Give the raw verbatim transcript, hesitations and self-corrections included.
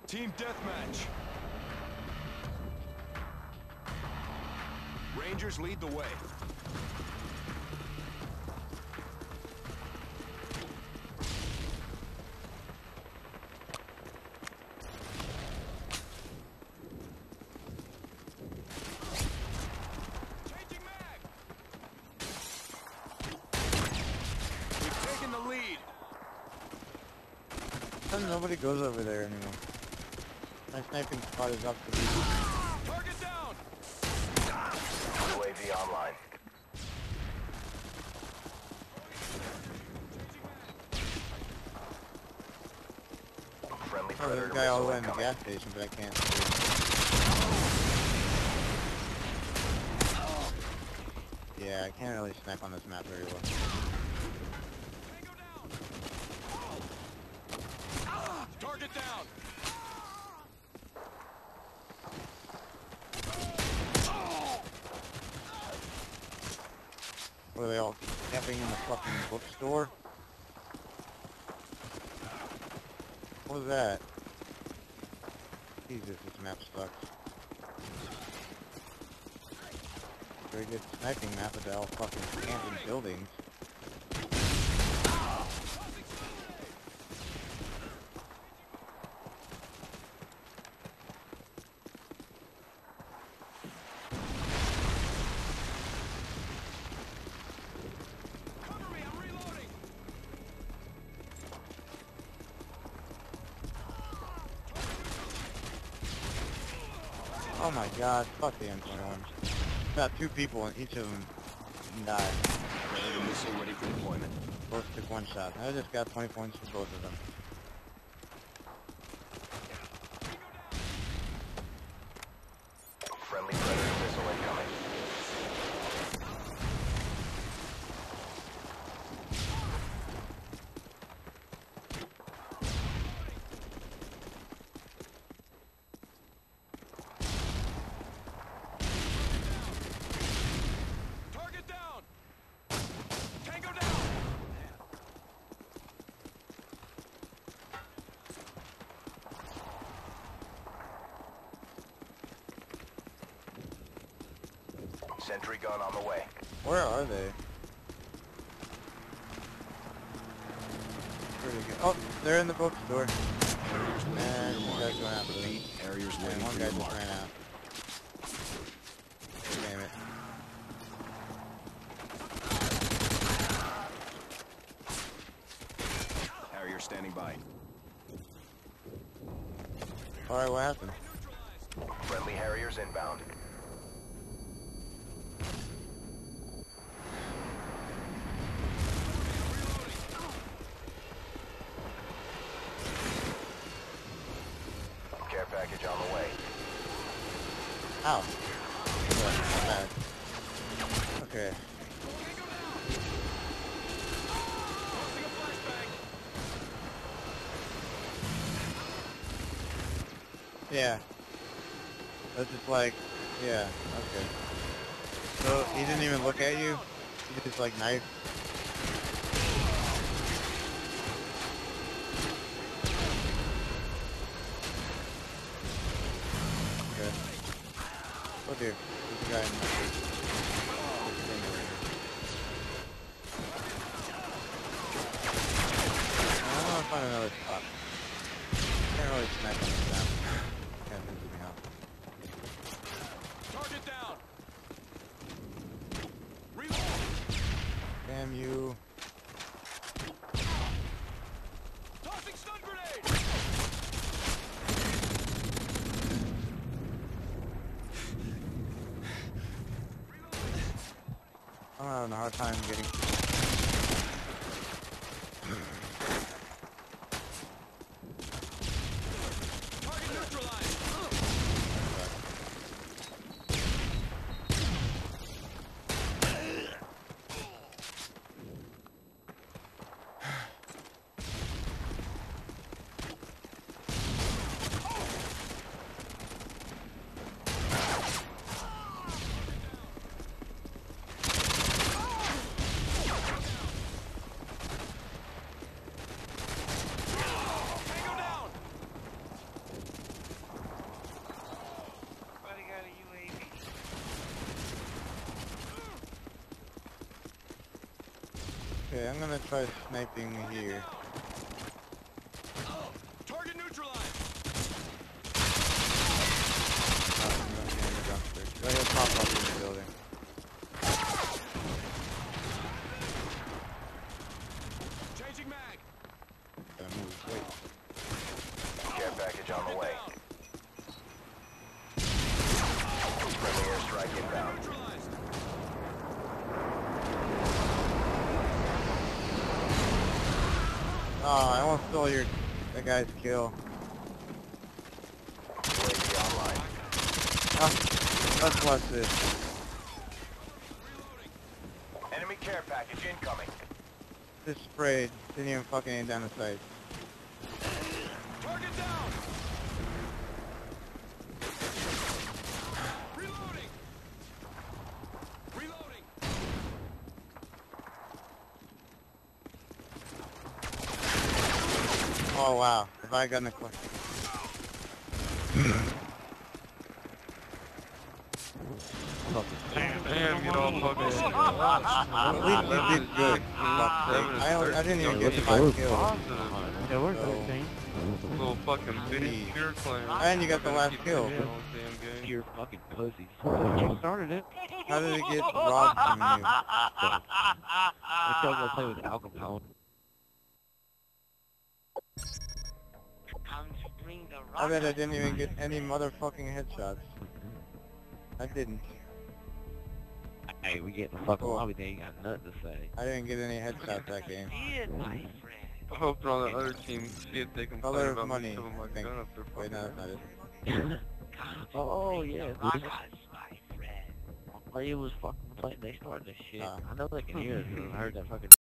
Team deathmatch. Rangers lead the way. Changing mag. We've taken the lead. Nobody goes over there anymore. My sniping spot is up to me. Target down. U A V online. Friendly Oh, there's predator a guy all the missile way in the incoming. gas station, but I can't see him. Yeah, I can't really snipe on this map very well. Target down. What are they all camping in the fucking bookstore? What was that? Jesus, this map sucks. Very good sniping map, but they're all fucking camping buildings. Cover me, I'm reloading. Oh my god, fuck the M twenty-one. Got two people and each of them died. Predator missile ready for deployment. Both took one shot. I just got twenty points for both of them. Friendly predator missile incoming. Target down. Tango down. Sentry gun on the way. Where are they? Pretty good. Oh, they're in the bookstore. Harriers waiting And for you your guys mark. going after them. Repeat, Harriers And waiting one for guy your just mark. ran out. Damn it. Harrier standing by. Alright, what happened? Friendly Harriers inbound. Care package on the way. Ow. Yeah, not bad. Okay. Tossing a flashbang. Yeah. That's just like, yeah, okay. So, he didn't even look at you? He just like knife? Okay. Oh dear, there's a guy in my face. I want to find another spot. Can't really snipe on this map. Can't piss me off. Target down. Reload. Damn you. Tossing stun grenade. I'm having a hard time getting... Target neutralized. Okay, I'm gonna try sniping here. Target neutralized. Oh, I'm gonna get in the dumpster. Go ahead, pop up in the building. Changing mag. Gotta move. Wait. Care package on the Get way. down. Friendly airstrike Target inbound. neutralized. Oh, I almost stole your that guy's kill. U A V online. Oh, let's watch this. Reloading. Enemy care package incoming. This sprayed. Didn't even fucking aim down the sight. Target down. Reloading. Reloading. Oh wow. If I got in the corner. Damn, you don't fucking. At least you did good. I, only, I didn't even get five kills. Yeah, we're So- thirteen. Little fucking bitty Jeez. pure clan. And you got the last kill. Damn game. You're fucking pussies. You started it. How did it get robbed from you? Let's go go play with alcohol. I bet I didn't even get any motherfucking headshots. I didn't. Hey, we get in the fucking Cool. lobby, they ain't got nothing to say. I didn't get any headshots that game. I hope on the other team see if they can Color play of about money, me shoving my I think. gun up their Wait, no, fucking that's not it. Oh, yeah. All you was fucking playing, they started this shit. Uh. I know they can hear it, 'cause I heard that fucking